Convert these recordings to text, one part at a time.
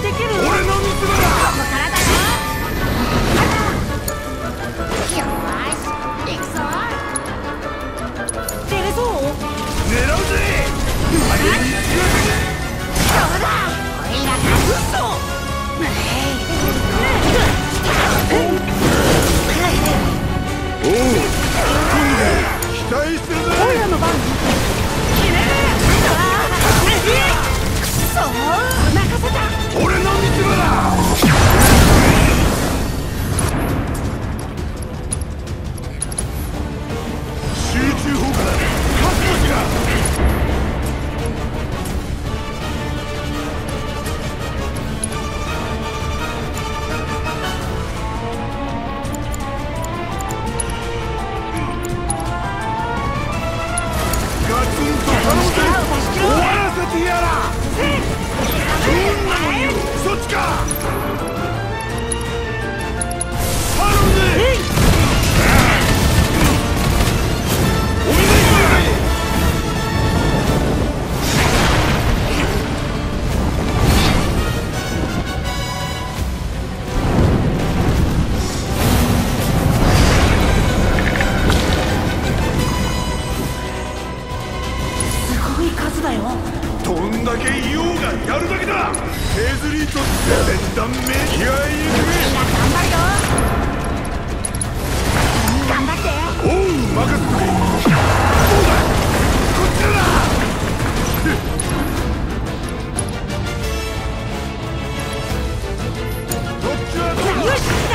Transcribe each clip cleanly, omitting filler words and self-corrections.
できる。 俺の見つめだ。 ここからだよ。よーし、行くぞ。 出れそう？ 狙うぜ。 どうだ、おいらがおう、期待するぜ。 オイラの番。 くそー、任せた。 俺の見つめだ。集中砲火だ。覚悟しろ。ガツンと頼むぜ。終わらせてやら。そっちか。頼むぜ。お願いします。 すごい数だよ。 どんだけ言おうがやるだけだ。削り取って全断命。気合い入れてみんな頑張るよ。頑張って。 おう、任せてくれ。そうだ、こっちだ。こっちはどうだ。 よしだ。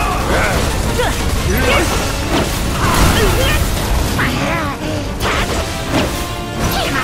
決まった。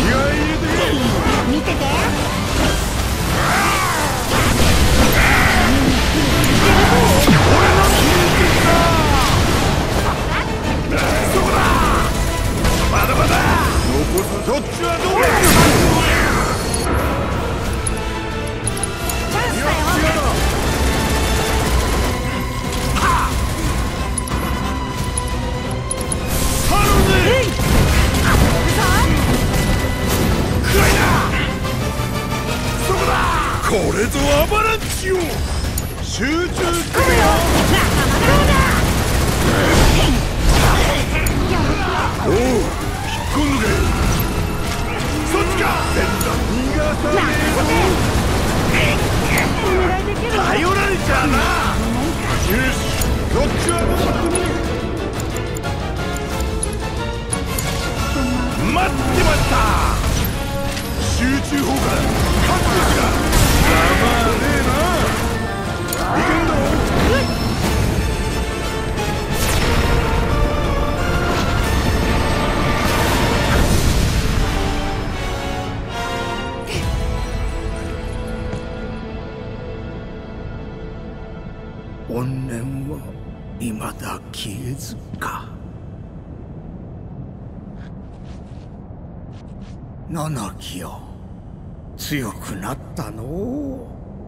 見てて。 まだまだ残す。そっちはどうだ。 チャンスだよ。 これぞアバランチよ。集中してるよ。 仲間だ。 おう、引っ込んどけ。そっちか。全然逃がさねえぞ。頼られちゃうな。よし、そっちはどう。待ってました。集中砲火。覚悟しろ。ざまねえな。行くんだ。怨念は未だ消えずか。七木よ、強くなったの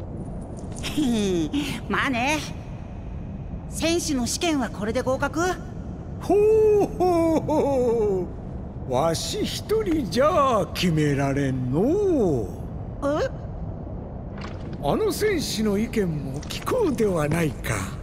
まあね。戦士の試験はこれで合格。 ほうほうほう、わし一人じゃ決められんの。 え？ あの戦士の意見も聞こうではないか。